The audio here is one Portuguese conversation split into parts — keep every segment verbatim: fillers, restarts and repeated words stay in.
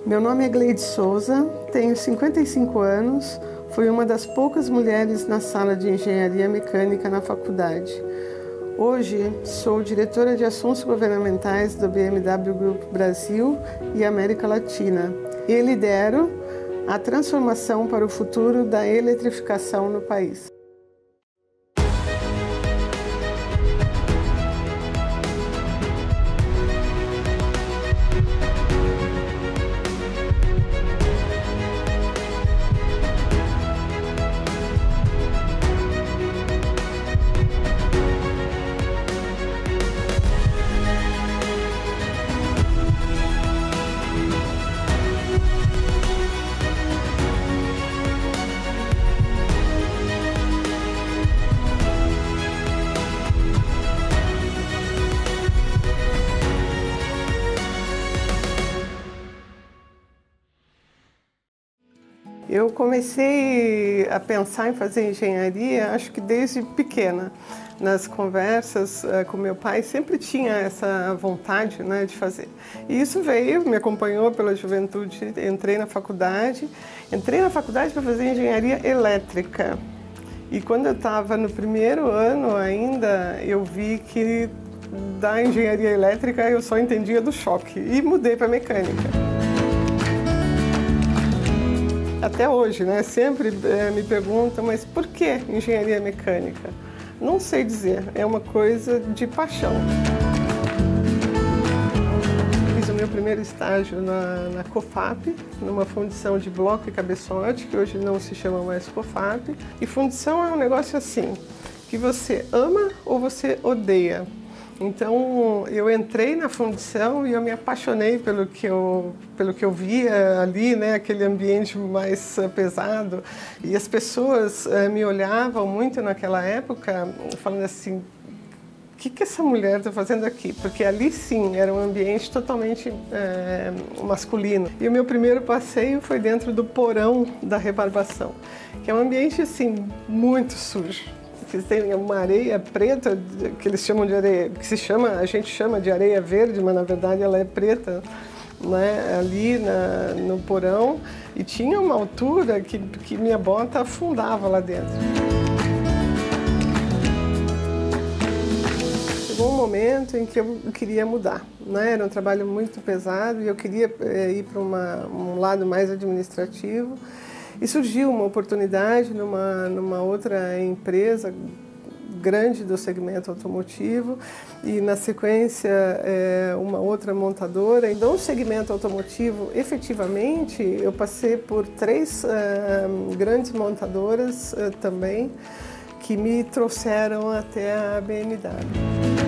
Meu nome é Gleide Souza, tenho cinquenta e cinco anos, fui uma das poucas mulheres na sala de engenharia mecânica na faculdade. Hoje sou diretora de assuntos governamentais do B M W Group Brasil e América Latina e lidero a transformação para o futuro da eletrificação no país. Eu comecei a pensar em fazer engenharia, acho que desde pequena. Nas conversas com meu pai, sempre tinha essa vontade, né, de fazer. E isso veio, me acompanhou pela juventude, entrei na faculdade. Entrei na faculdade para fazer engenharia elétrica. E quando eu estava no primeiro ano ainda, eu vi que da engenharia elétrica eu só entendia do choque e mudei para mecânica. Até hoje, né? Sempre é, me perguntam, mas por que engenharia mecânica? Não sei dizer, é uma coisa de paixão. Fiz o meu primeiro estágio na, na COFAP, numa fundição de bloco e cabeçote, que hoje não se chama mais COFAP. E fundição é um negócio assim, que você ama ou você odeia. Então, eu entrei na fundição e eu me apaixonei pelo que eu, pelo que eu via ali, né, aquele ambiente mais uh, pesado. E as pessoas uh, me olhavam muito naquela época, falando assim, o que, que essa mulher está fazendo aqui? Porque ali, sim, era um ambiente totalmente uh, masculino. E o meu primeiro passeio foi dentro do porão da rebarbação, que é um ambiente, assim, muito sujo. Que tem uma areia preta, que eles chamam de areia, que se chama, a gente chama de areia verde, mas na verdade ela é preta, né, ali na, no porão, e tinha uma altura que, que minha bota afundava lá dentro. Chegou um momento em que eu queria mudar, né? Era um trabalho muito pesado e eu queria é, ir para um lado mais administrativo. E surgiu uma oportunidade numa, numa outra empresa grande do segmento automotivo e, na sequência, é, uma outra montadora. Então, no segmento automotivo, efetivamente, eu passei por três uh, grandes montadoras uh, também que me trouxeram até a B M W.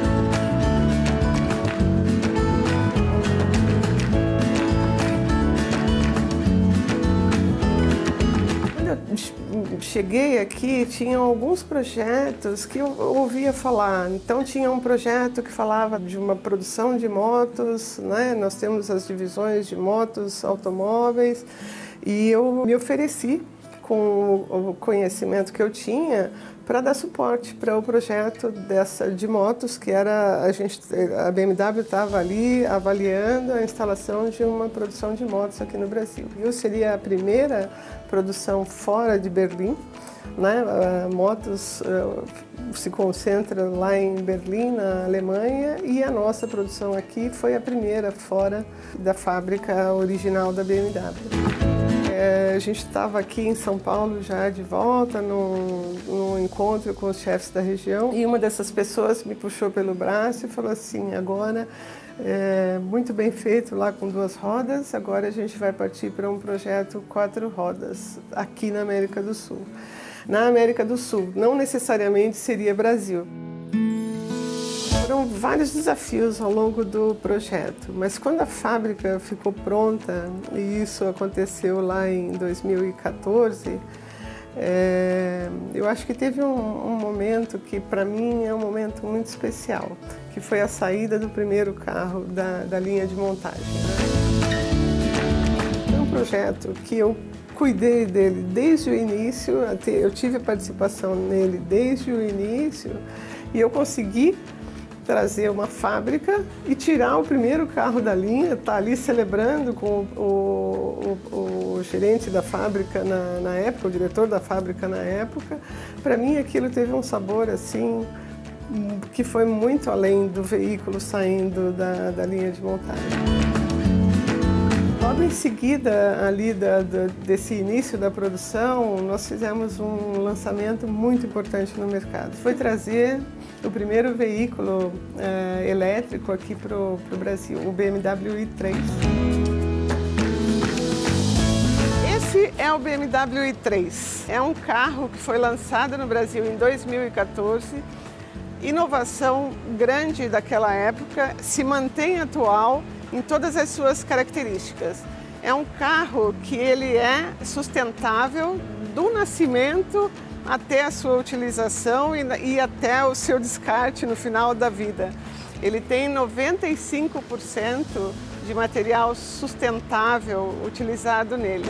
Cheguei aqui, tinham alguns projetos que eu ouvia falar. Então, tinha um projeto que falava de uma produção de motos, né? Nós temos as divisões de motos, automóveis, e eu me ofereci com o conhecimento que eu tinha para dar suporte para o projeto dessa, de motos, que era a, gente, a B M W estava ali avaliando a instalação de uma produção de motos aqui no Brasil. Eu seria a primeira produção fora de Berlim, né? A motos uh, se concentra lá em Berlim, na Alemanha, e a nossa produção aqui foi a primeira fora da fábrica original da B M W. É, a gente estava aqui em São Paulo já de volta, num, num encontro com os chefes da região, e uma dessas pessoas me puxou pelo braço e falou assim, agora, é, muito bem feito lá com duas rodas, agora a gente vai partir para um projeto quatro rodas, aqui na América do Sul. Na América do Sul, não necessariamente seria Brasil. Foram vários desafios ao longo do projeto, mas quando a fábrica ficou pronta, e isso aconteceu lá em dois mil e quatorze, é, eu acho que teve um, um momento que para mim é um momento muito especial, que foi a saída do primeiro carro da, da linha de montagem. É um projeto que eu cuidei dele desde o início, eu tive participação nele desde o início, e eu consegui trazer uma fábrica e tirar o primeiro carro da linha, tá ali celebrando com o, o, o gerente da fábrica na, na época, o diretor da fábrica na época, para mim aquilo teve um sabor assim, que foi muito além do veículo saindo da, da linha de montagem. Logo em seguida, ali da, da, desse início da produção, nós fizemos um lançamento muito importante no mercado. Foi trazer o primeiro veículo uh, elétrico aqui para o Brasil, o B M W i três. Esse é o B M W i três. É um carro que foi lançado no Brasil em dois mil e quatorze. Inovação grande daquela época, se mantém atual em todas as suas características. É um carro que ele é sustentável do nascimento até a sua utilização e, e até o seu descarte no final da vida. Ele tem noventa e cinco por cento de material sustentável utilizado nele.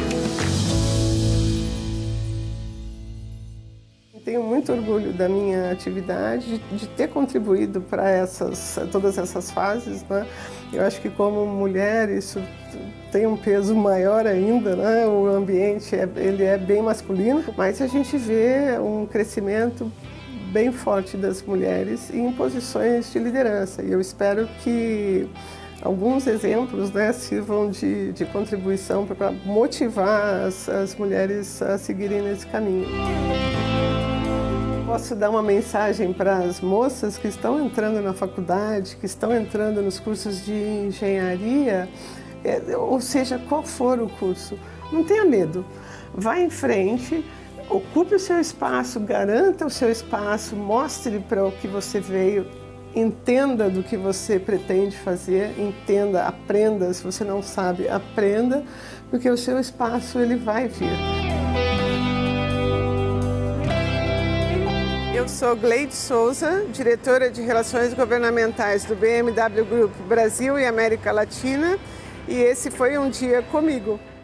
Tenho muito orgulho da minha atividade, de, de ter contribuído para essas, todas essas fases, né? Eu acho que como mulher isso tem um peso maior ainda, né? O ambiente é, ele é bem masculino, mas a gente vê um crescimento bem forte das mulheres em posições de liderança. E eu espero que alguns exemplos, né, sirvam de, de contribuição para motivar as, as mulheres a seguirem nesse caminho. Posso dar uma mensagem para as moças que estão entrando na faculdade, que estão entrando nos cursos de engenharia, é, ou seja, qual for o curso, não tenha medo, vá em frente, ocupe o seu espaço, garanta o seu espaço, mostre para o que você veio, entenda do que você pretende fazer, entenda, aprenda, se você não sabe, aprenda, porque o seu espaço ele vai vir. Eu sou Gleide Souza, diretora de Relações Governamentais do B M W Group Brasil e América Latina, e esse foi um dia comigo.